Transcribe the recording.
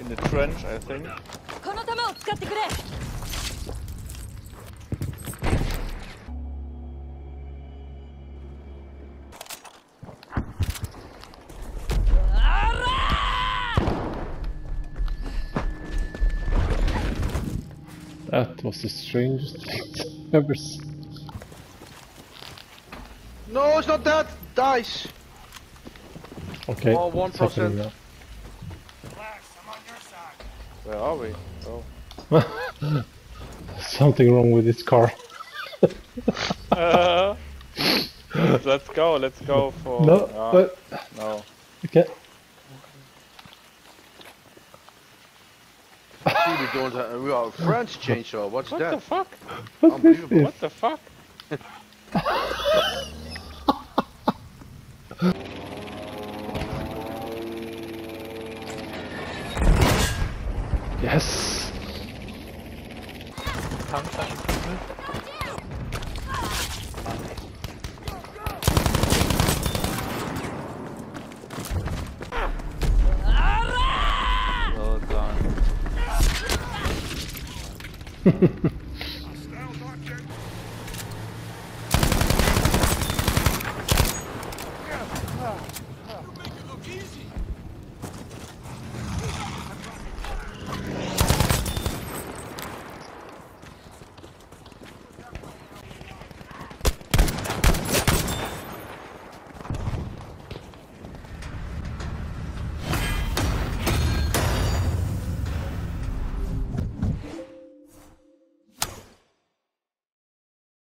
In the trench, I think. この弾を使ってくれ。 That was the strangest thing I've ever seen. No, it's not that! Dice! Okay. Oh, 1%. Relax, I'm on your side. Where are we? Oh. Something wrong with this car. Let's go for... No, but... No. Okay. We don't have... We are French chainsaw, what's What that? the fuck? Unbelievable. What the fuck? Yes! Well done.